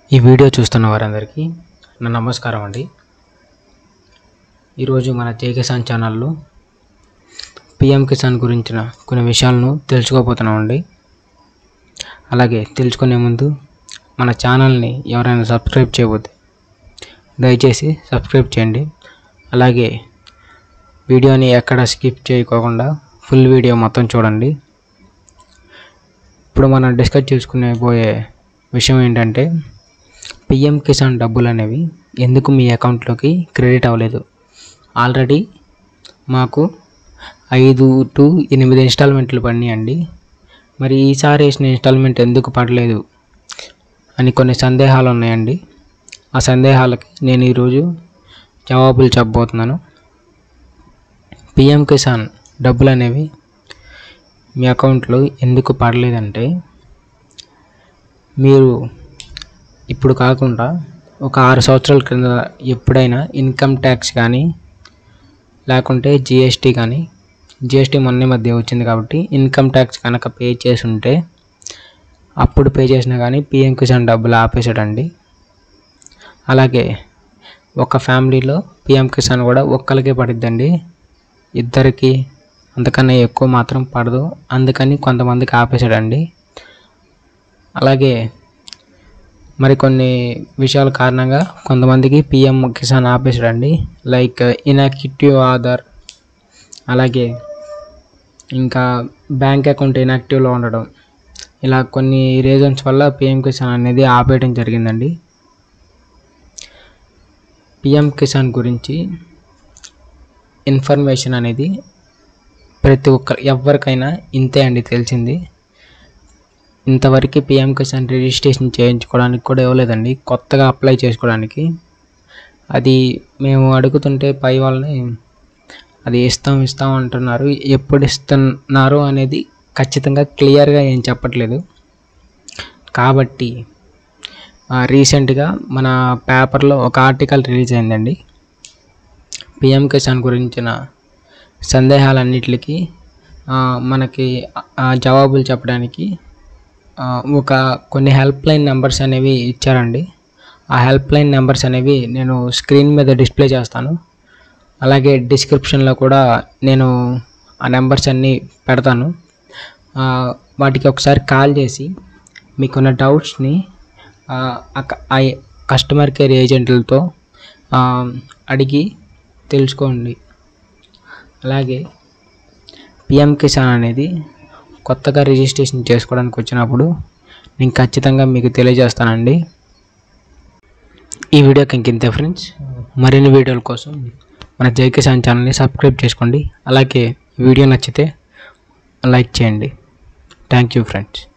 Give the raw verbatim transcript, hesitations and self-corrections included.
ఈ వీడియో చూస్తున్న వారందరికీ నా నమస్కారం అండి. ఈరోజు మన జై కిసాన్ ఛానల్లో పిఎం కిసాన్ గురించిన కొన్ని విషయాలను తెలుసుకోబోతున్నామండి. అలాగే తెలుసుకునే ముందు మన ఛానల్ని ఎవరైనా సబ్స్క్రైబ్ చేయబోతే దయచేసి సబ్స్క్రైబ్ చేయండి. అలాగే వీడియోని ఎక్కడ స్కిప్ చేయకోకుండా ఫుల్ వీడియో మొత్తం చూడండి. ఇప్పుడు మనం డిస్కస్ చేసుకునే పోయే విషయం ఏంటంటే, పిఎం కిసాన్ డబ్బులు అనేవి ఎందుకు మీ అకౌంట్లోకి క్రెడిట్ అవ్వలేదు. ఆల్రెడీ మాకు ఐదు టు ఎనిమిది ఇన్స్టాల్మెంట్లు పడినాయండి. మరి ఈసారి వేసిన ఇన్స్టాల్మెంట్ ఎందుకు పడలేదు అని కొన్ని సందేహాలు ఉన్నాయండి. ఆ సందేహాలకి నేను ఈరోజు జవాబులు చెప్పబోతున్నాను. పిఎం కిసాన్ డబ్బులు అనేవి మీ అకౌంట్లో ఎందుకు పడలేదంటే, మీరు ఇప్పుడు కాకుండా ఒక ఆరు సంవత్సరాల క్రింద ఎప్పుడైనా ఇన్కమ్ ట్యాక్స్ కానీ లేకుంటే జిఎస్టీ కానీ జిఎస్టీ మొన్న మధ్య వచ్చింది కాబట్టి ఇన్కమ్ ట్యాక్స్ కనుక పే చేసి ఉంటే అప్పుడు పే చేసినా కానీ పిఎం కిసాన్ డబ్బులు ఆపేసాడండి. అలాగే ఒక ఫ్యామిలీలో పిఎం కిసాన్ కూడా ఒక్కరికే పడిద్దండి, ఇద్దరికి అంతకన్నా ఎక్కువ మాత్రం పడదు. అందుకని కొంతమందికి ఆపేసాడండి. అలాగే మరికొన్ని విషయాల కారణంగా కొంతమందికి పిఎం కిసాన్ ఆపేసాడండి. లైక్ ఇన్యాక్టివ్ ఆధార్, అలాగే ఇంకా బ్యాంక్ అకౌంట్ ఇన్యాక్టివ్లో ఉండడం, ఇలా కొన్ని రీజన్స్ వల్ల పిఎం కిసాన్ అనేది ఆపేయడం జరిగిందండి. పిఎం కిసాన్ గురించి ఇన్ఫర్మేషన్ అనేది ప్రతి ఒక్క ఎవరికైనా ఇంతే అండి తెలిసింది. ఇంతవరకు పిఎం కిసాన్ రిజిస్ట్రేషన్ చేయించుకోవడానికి కూడా ఇవ్వలేదండి, కొత్తగా అప్లై చేసుకోవడానికి. అది మేము అడుగుతుంటే పై వాళ్ళని అది ఇస్తాం ఇస్తాం అంటున్నారు. ఎప్పుడు ఇస్తున్నారు అనేది ఖచ్చితంగా క్లియర్గా ఏం చెప్పట్లేదు. కాబట్టి రీసెంట్గా మన పేపర్లో ఒక ఆర్టికల్ రిలీజ్ అయిందండి. పిఎం కిసాన్ గురించిన సందేహాలన్నిటికీ మనకి జవాబులు చెప్పడానికి ఒక కొన్ని హెల్ప్ లైన్ నెంబర్స్ అనేవి ఇచ్చారండి. ఆ హెల్ప్ లైన్ నెంబర్స్ అనేవి నేను స్క్రీన్ మీద డిస్ప్లే చేస్తాను. అలాగే డిస్క్రిప్షన్లో కూడా నేను ఆ నెంబర్స్ అన్నీ పెడతాను. వాటికి ఒకసారి కాల్ చేసి మీకున్న డౌట్స్ని ఆ కస్టమర్ కేర్ ఏజెంట్లతో అడిగి తెలుసుకోండి. అలాగే పిఎం కిసాన్ అనేది కొత్తగా రిజిస్ట్రేషన్ చేసుకోవడానికి వచ్చినప్పుడు నేను ఖచ్చితంగా మీకు తెలియజేస్తానండి. ఈ వీడియోకి ఇంకింతే ఫ్రెండ్స్. మరిన్ని వీడియోల కోసం మన జై కిసాన్ ఛానల్ని సబ్స్క్రైబ్ చేసుకోండి. అలాగే వీడియో నచ్చితే లైక్ చేయండి. Thank you friends.